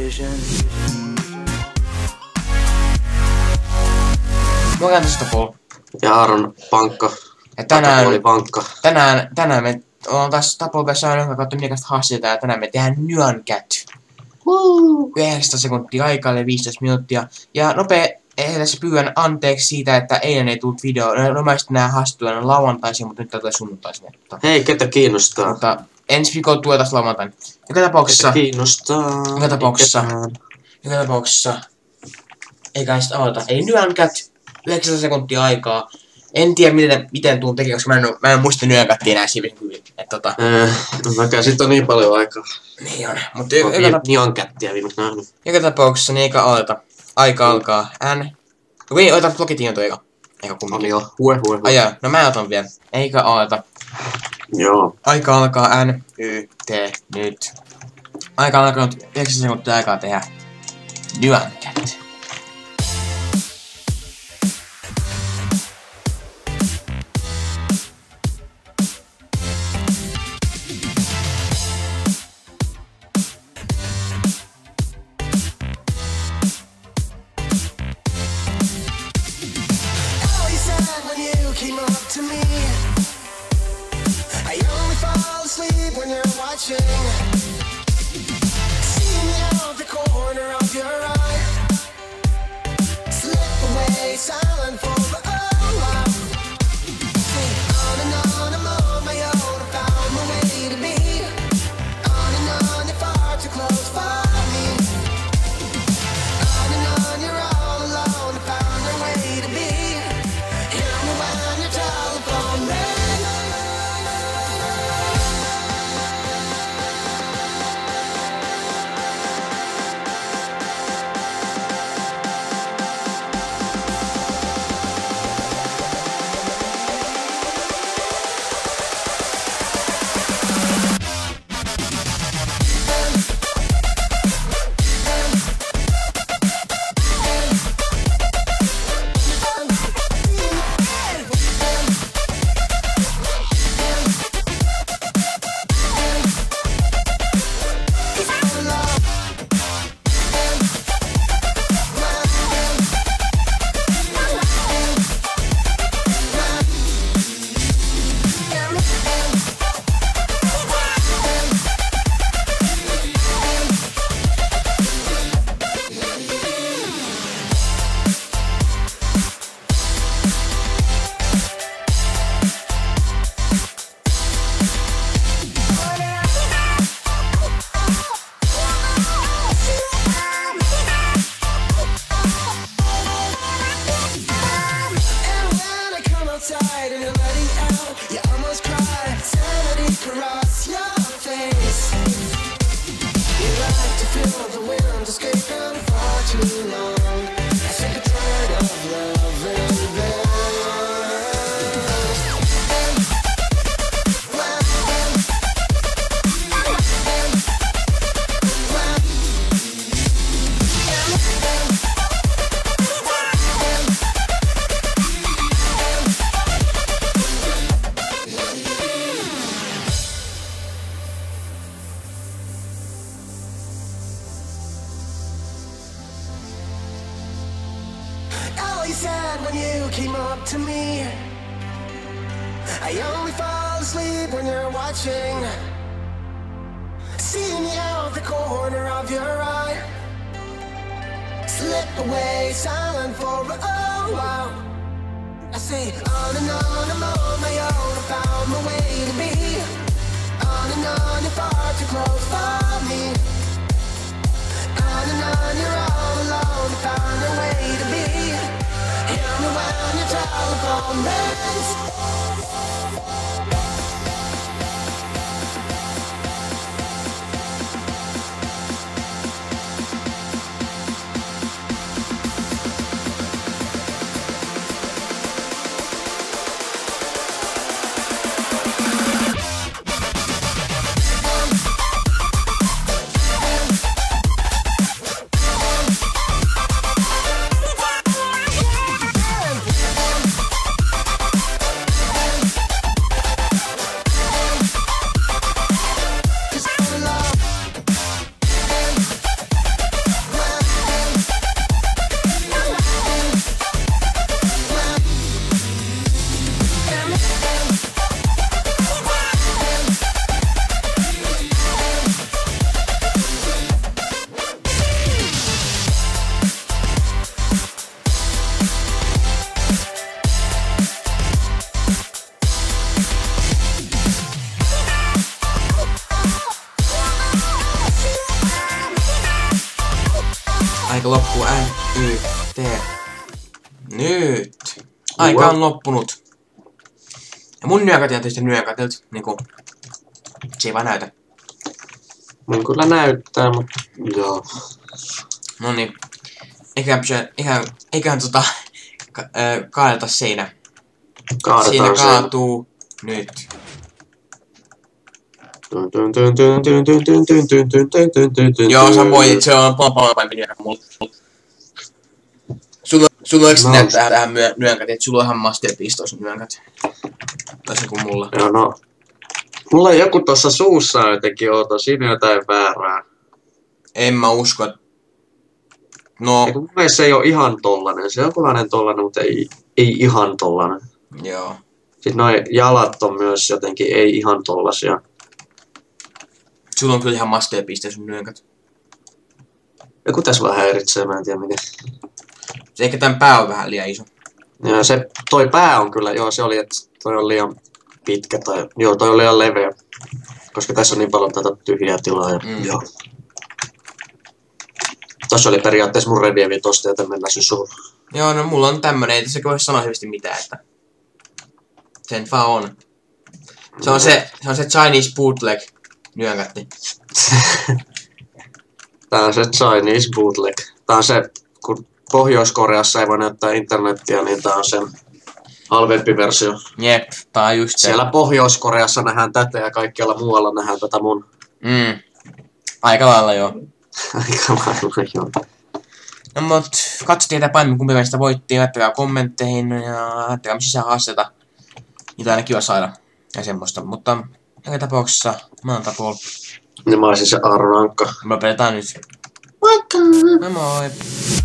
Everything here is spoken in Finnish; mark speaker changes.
Speaker 1: Mä käyn tästä Paul.
Speaker 2: Ja Aaron Pankka.
Speaker 1: Ja tänään
Speaker 2: oli Pankka.
Speaker 1: Tänään me ollaan taas Tapolpessa aina kautta mielekästä haasteita ja tänään me tehdään Nyan Cat. 9 sekuntia aikaa eli 15 minuuttia. Ja nopea tässä pyydän anteeksi siitä, että eilen ei tullut video. Normaalisti nää haasteet aina lauantaisin, mutta nyt tää tulee sunnuntaisin.
Speaker 2: Hei, ketä kiinnostaa?
Speaker 1: Mutta ensi viikolla tulee taas lauantain. Joka tapauksessa.
Speaker 2: Ketä kiinnostaa?
Speaker 1: Joka tapauksessa. Eikä sitä aloita. Ei Nyan Cat. 9 sekuntia aikaa. En tiedä miten tuun tekemään, koska mä en muista Nyan Catia enää siinä hyvin.
Speaker 2: Mäkään sit on niin paljon aikaa.
Speaker 1: Niin on. Mutta
Speaker 2: Nyan Catia viimeksi nähnyt.
Speaker 1: joka tapauksessa niin eikä aloita. Aika alkaa. Okei, otetaan blogitiin eka. Eikä kumminkin.
Speaker 2: On jo. Hue.
Speaker 1: Ajaa, no mä otan vielä. Eikä aloita.
Speaker 2: Joo.
Speaker 1: Aika alkaa N-Y-T nyt. Aika alkaa nyt 9 sekuntia aikaa tehdä Nyan Cat.
Speaker 3: Came up to me. I only fall asleep when you're watching. See me out the corner of your eye. Slip away silent for a while. On and on I'm on my own. I found my way to be. On and on you're far too close for me. On and on you're all alone. I found your way to be. And you're letting out, you almost cry. Sanity across your face. You like to feel the wind escaping far too long. I sick and tired of loving this. You said when you came up to me, I only fall asleep when you're watching. Seeing you out the corner of your eye. Slip away silent for a while. I say on and on I'm on my own. I found my way to be. On and on you're far too close for me. On and on you're all alone. I found a way to be. Hear me when your telephone rings.
Speaker 1: Aika loppuu. N-Y-T. Nyt. Aika on loppunut. Ja mun nyökäti on tietysti nyökätelty. Niinku. Se ei vaan näytä.
Speaker 2: Mun kyllä näyttää, mutta joo.
Speaker 1: Noniin. Eiköhän kaadeta seinä. Siinä kaatuu nyt. Joo, sä voit, se on paljon parempi nyökä mulla. Sulla on no. Näyttää tähän nyönkät, että sulla on ihan masterpistoissa nyönkät. Toisin kuin mulla.
Speaker 2: Joo, no. Mulla on joku tossa suussa jotenkin outo, siinä on jotain väärää.
Speaker 1: En mä usko. No.
Speaker 2: Eiku mun mielestä se ei oo ihan tollanen, se on jonkunlainen tollanen, mutta ei ihan tollanen.
Speaker 1: Joo.
Speaker 2: Sitten noi jalat on myös jotenkin ei ihan tollasia.
Speaker 1: Sulla on kyllä ihan masterpiste sun nyönkät.
Speaker 2: Joku tässä vähän häiritsee, mä en tiedä mikä.
Speaker 1: Se ehkä tän pää on vähän liian iso.
Speaker 2: Joo, toi pää on kyllä, joo se oli, että toi on liian pitkä tai, joo toi on liian leveä. Koska tässä on niin paljon tätä tyhjää tilaa ja joo. Tossa oli periaatteessa mun revievi tosta, joten mennään suhun.
Speaker 1: Joo, no mulla on tämmönen, ei tässä voi sanoa hyvästi mitään, että... Sen vaan on. Se on se Chinese bootleg nyönkatti.
Speaker 2: Tää on se Chinese bootleg. Tää on se, kun Pohjois-Koreassa ei voi näyttää internettiä, niin tää on sen halvempi versio.
Speaker 1: Jep, tää on just se.
Speaker 2: Siellä Pohjois-Koreassa nähdään tätä ja kaikkialla muualla nähdään tätä mun.
Speaker 1: Aika lailla joo.
Speaker 2: Aika lailla joo.
Speaker 1: No mut katsotaan eteenpäin, kumpi meistä voitti. Laittakaa kommentteihin ja laittakaa sisään haasteita. Niitä aina kiva saada. Ja semmoista. Mutta joka tapauksessa mä oon Tapol.
Speaker 2: Ja mä olisin se Arrankka.
Speaker 1: Me lopetetaan nyt.
Speaker 2: Moikka!
Speaker 1: Moi moi!